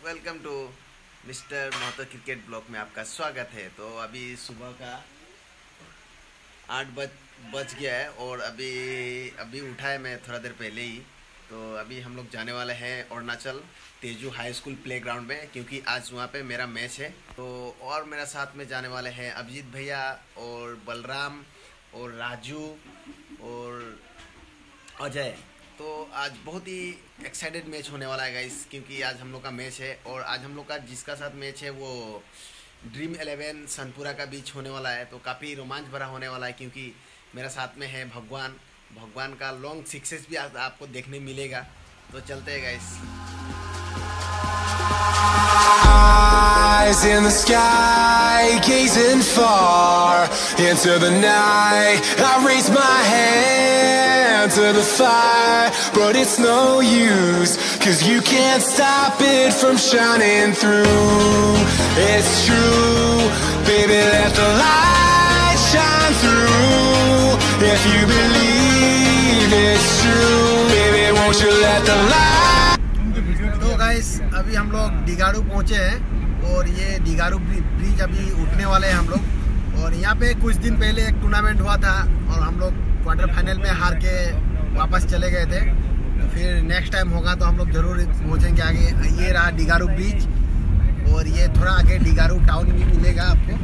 Welcome to mister Mahato cricket blog में आपका स्वागत है। तो अभी सुबह का 8 बज गया है और अभी उठा है मैं थोड़ा देर पहले ही। तो अभी हम लोग जाने वाले हैं Arunachal Tezu high school playground में, क्योंकि आज वहाँ पे मेरा मैच है। तो और मेरा साथ में जाने वाले हैं अभिजीत भैया और बलराम और राजू और अजय। तो आज बहुत ही एक्साइटेड मैच होने वाला है गाइस, क्योंकि आज हम लोग का मैच है और आज हम लोग का जिसका साथ मैच है वो ड्रीम 11 सनपुरा का बीच होने वाला है। तो काफ़ी रोमांच भरा होने वाला है, क्योंकि मेरा साथ में है भगवान का लॉन्ग सिक्सेस भी आज आपको देखने मिलेगा। तो चलते हैं guys. Eyes in the sky, gazing far into the night. I raise my hand to the fire, but it's no use, 'cause you can't stop it from shining through. It's true, baby, let the light shine through. If you believe it's true, baby, won't you let the light. तो guys अभी हम लोग डिगारू पहुँचे हैं और ये डिगारू bridge अभी उठने वाले हैं हम लोग। और यहाँ पे कुछ दिन पहले एक टूर्नामेंट हुआ था और हम लोग क्वार्टर फाइनल में हार के वापस चले गए थे। तो फिर नेक्स्ट टाइम होगा तो हम लोग ज़रूर पहुँचेंगे आगे। ये रहा डिगारू ब्रिज और ये थोड़ा आगे डिगारू टाउन भी मिलेगा आपको।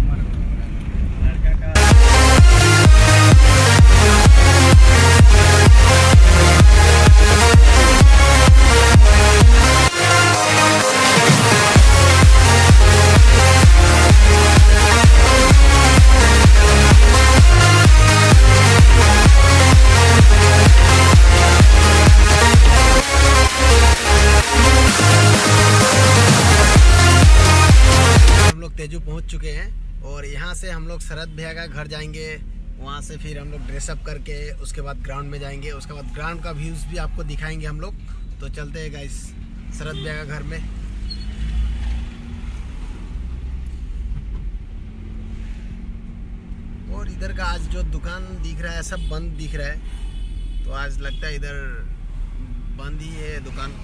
तेजू पहुंच चुके हैं और यहाँ से हम लोग शरद भैया का घर जाएंगे। वहाँ से फिर हम लोग ड्रेसअप करके उसके बाद ग्राउंड में जाएंगे। उसके बाद ग्राउंड का व्यूज़ भी आपको दिखाएंगे हम लोग। तो चलते हैं गाइस शरद भैया का घर में। और इधर का आज जो दुकान दिख रहा है सब बंद दिख रहा है। तो आज लगता है इधर बंद ही है दुकान।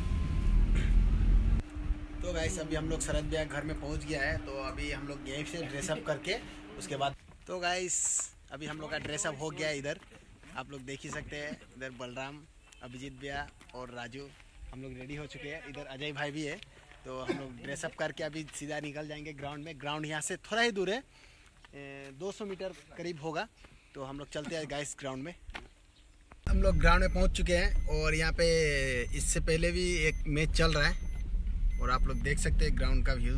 तो गाइस अभी हम लोग शरद भैया घर में पहुंच गया है। तो अभी हम लोग यहीं से ड्रेसअप करके उसके बाद तो गाइस अभी हम लोग का ड्रेसअप हो गया है। इधर आप लोग देख ही सकते हैं, इधर बलराम, अभिजीत भैया और राजू हम लोग रेडी हो चुके हैं। इधर अजय भाई भी है। तो हम लोग ड्रेसअप करके अभी सीधा निकल जाएंगे ग्राउंड में। ग्राउंड यहाँ से थोड़ा ही दूर है, 200 मीटर करीब होगा। तो हम लोग चलते हैं गाइस ग्राउंड में। हम लोग ग्राउंड में पहुँच चुके हैं और यहाँ पे इससे पहले भी एक मैच चल रहा है और आप लोग देख सकते हैं ग्राउंड का व्यूज़।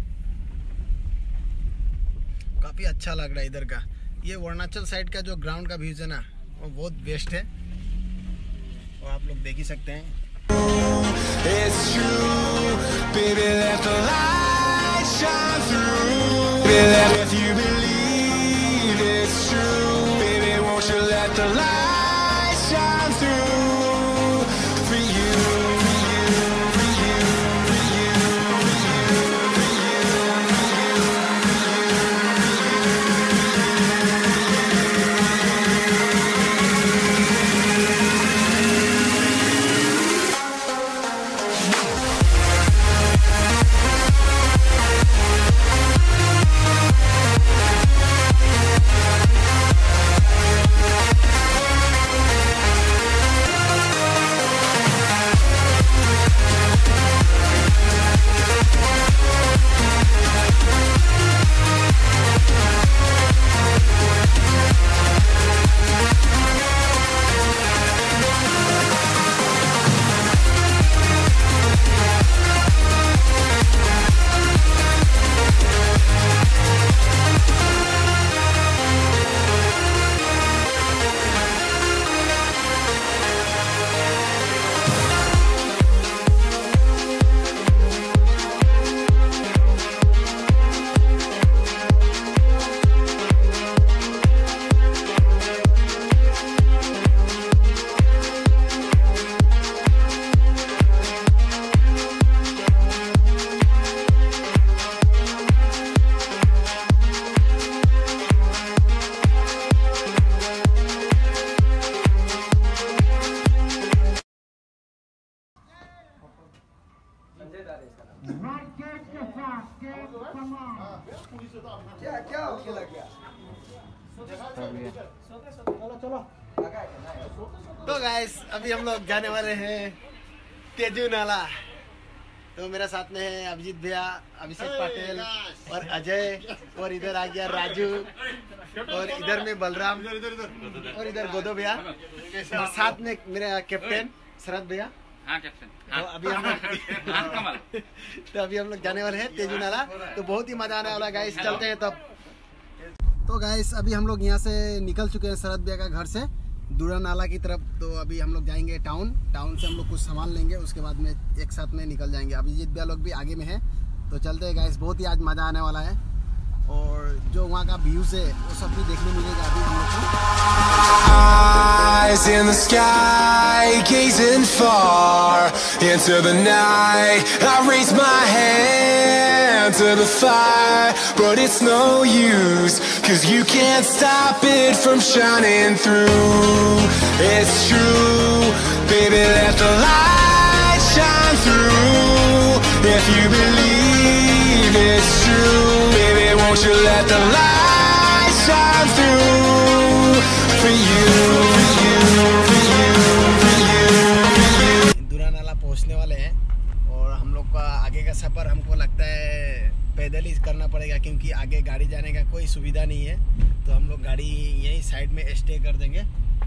काफ़ी अच्छा लग रहा है इधर का। ये अरुणाचल साइड का जो ग्राउंड का व्यूज़ है ना, वो बहुत बेस्ट है और आप लोग देख ही सकते हैं। It's true, baby, let the light shine through. If you believe it's true, baby, won't you let the light shine through for you, for you, for you, for you, for you, for you. तो guys अभी हम लोग जाने वाले हैं तेजू नाला। तो मेरे साथ में है अभिजीत भैया, अभिषेक पाटिल और अजय, और इधर आ गया राजू, और इधर में बलराम, और इधर गोदो भैया, और साथ में मेरा कैप्टन शरद भैया। हाँ कैप्टन। तो अभी हम लोग तो अभी हम लोग जाने वाले हैं तेजू नाला। तो बहुत ही मजा आने वाला है गाइस, चलते हैं तब। तो गाइस अभी हम लोग यहाँ से निकल चुके हैं शरद भैया का घर से दूरा नाला की तरफ। तो अभी हम लोग जाएंगे टाउन से हम लोग कुछ सामान लेंगे, उसके बाद में एक साथ में निकल जाएंगे। अभिजीत भैया लोग भी आगे में है। तो चलते हैं गाइस, बहुत ही आज मज़ा आने वाला है, और जो वहाँ का व्यूज़ है वो सब भी देखने मिलेगा अभी हम लोग को। Eyes in the sky, gazing far into the night. I raise my hand to the fire, but it's no use, 'cause you can't stop it from shining through. It's true, baby, let the light shine through. If you believe it's true, baby, won't you let the light shine through for you, for you, for you, for you. दूरा नाला पहुँचने वाले हैं, और हम लोग का आगे का सफ़र हमको लगता है पैदल ही करना पड़ेगा, क्योंकि आगे गाड़ी जाने का कोई सुविधा नहीं है। तो हम लोग गाड़ी यहीं साइड में स्टे कर देंगे।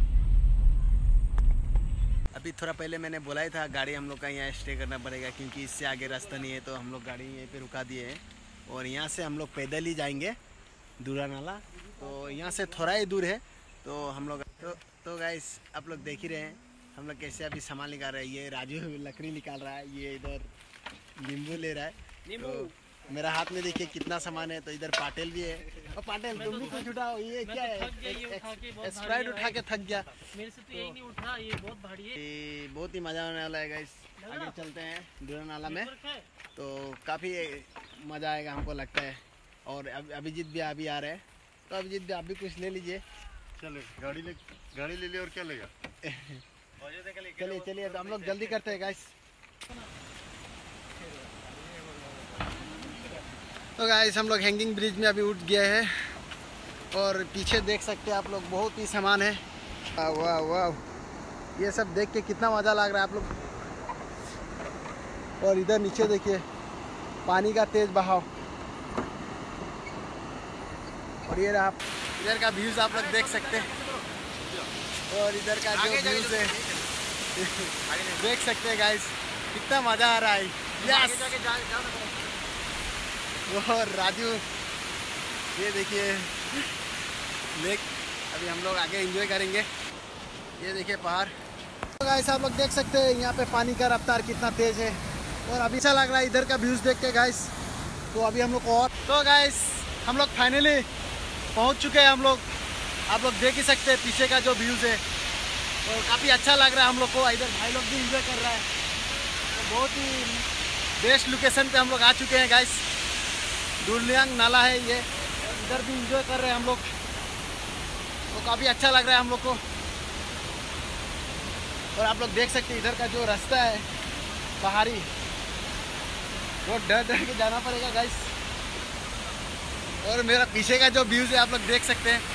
अभी थोड़ा पहले मैंने बोला ही था गाड़ी हम लोग का यहाँ स्टे करना पड़ेगा, क्योंकि इससे आगे रास्ता नहीं है। तो हम लोग गाड़ी यहीं पे रुका दिए हैं, और यहाँ से हम लोग पैदल ही जाएंगे दूरा नाला। तो यहाँ से थोड़ा ही दूर है। तो हम लोग तो गाइस आप लोग देख ही रहे हैं हम लोग कैसे अभी सामान निकाल रहे हैं। ये राजू लकड़ी निकाल रहा है, ये इधर नींबू ले रहा है। तो मेरा हाथ में देखिए कितना सामान है। तो इधर पाटिल भी है। और पाटिल तुम भी कुछ उठाओ। ये क्या है? स्प्राइट उठा के थक गया। मेरे से तो यही नहीं उठा, ये बहुत भारी है। बहुत ही मजा आने वाला है गाइस। आगे चलते हैं दूरा नाला में, तो काफ़ी मज़ा आएगा हमको लगता है। और अभिजीत भी अभी आ रहे हैं। तो अभिजीत भी आप भी कुछ ले लीजिए। चलो गाड़ी ले ले, और क्या लेगा? चलिए तो हम लोग जल्दी करते हैं गाइस। तो गाइस हम लोग हैंगिंग ब्रिज में अभी उठ गए हैं, और पीछे देख सकते हैं आप लोग बहुत ही सामान है। वाह वाह, ये सब देख के कितना मज़ा लग रहा है आप लोग। और इधर नीचे देखिए पानी का तेज बहाव, और ये रहा इधर का व्यूज आप लोग देख सकते हैं। और इधर का जो व्यूज है देख सकते हैं गाइस, कितना मजा आ रहा है। यस, और राजू ये देखिए लेक। अभी हम लोग आगे एंजॉय करेंगे। ये देखिए पहाड़। तो गाइस आप लोग देख सकते हैं यहाँ पे पानी का रफ्तार कितना तेज है, और अभी अच्छा लग रहा है इधर का व्यूज देख के गाइस। तो अभी हम लोग और तो गाइस हम लोग फाइनली पहुँच चुके हैं हम लोग। आप लोग देख ही सकते हैं पीछे का जो व्यूज़ है, और काफ़ी अच्छा लग रहा है हम लोग को। इधर भाई लोग भी इंजॉय कर रहा है। तो बहुत ही बेस्ट लोकेशन पे हम लोग आ चुके हैं गाइस। दुरलियांग नाला है ये, इधर भी इंजॉय कर रहे हैं हम लोग। तो काफ़ी अच्छा लग रहा है हम लोग को। और आप लोग देख सकते हैं इधर का जो रास्ता है पहाड़ी, वो डर के जाना पड़ेगा गाइस। और मेरा पीछे का जो व्यूज़ है आप लोग देख सकते हैं।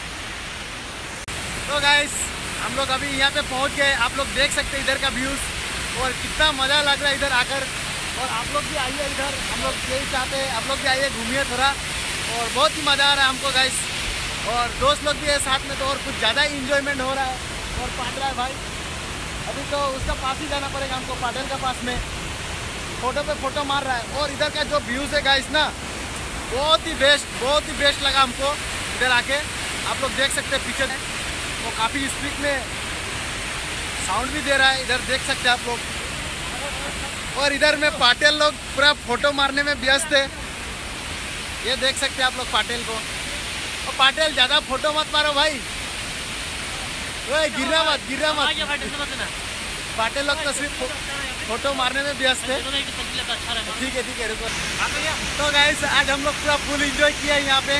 तो गाइस हम लोग अभी यहाँ पे पहुँच गए। आप लोग देख सकते हैं इधर का व्यूज़, और कितना मज़ा लग रहा है इधर आकर। और आप लोग भी आइए इधर, हम लोग यही चाहते हैं आप लोग भी आइए, घूमिए थोड़ा। और बहुत ही मज़ा आ रहा है हमको गाइस। और दोस्त लोग भी है साथ में, तो और कुछ ज़्यादा ही इंजॉयमेंट हो रहा है। और पाटरा है भाई, अभी तो उसका पास ही जाना पड़ेगा हमको, पाटिल का पास में। फ़ोटो पे फ़ोटो मार रहा है। और इधर का जो व्यूज़ है गाइस ना, बहुत ही बेस्ट लगा हमको इधर आके। आप लोग देख सकते हैं पीछे वो काफ़ी स्पीड में साउंड भी दे रहा है, इधर देख सकते हैं आप लोग। और इधर में पाटिल लोग पूरा फोटो मारने में व्यस्त है। ये देख सकते हैं आप लोग पाटिल को। और पाटिल ज़्यादा फोटो मत मारो भाई, वो गिरना मत। पाटिल लोग तो सिर्फ फोटो मारने में व्यस्त है। ठीक है रुको। तो गाइस आज हम लोग पूरा फुल एंजॉय किया है यहाँ पे।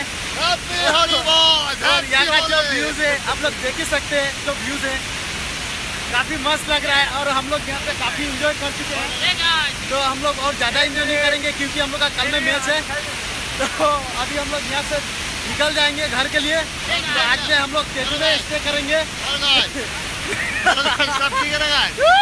और यहाँ का जो व्यूज है आप लोग देख ही सकते हैं, जो व्यूज है काफी मस्त लग रहा है। और हम लोग यहाँ पे काफी एंजॉय कर चुके हैं। तो हम लोग और ज्यादा एंजॉय नहीं करेंगे, क्योंकि हम लोग का कल में मैच है। तो अभी हम लोग यहाँ से निकल जाएंगे घर के लिए। तो आज से हम लोग केटू में स्टे करेंगे। सब ठीक है ना गाइस?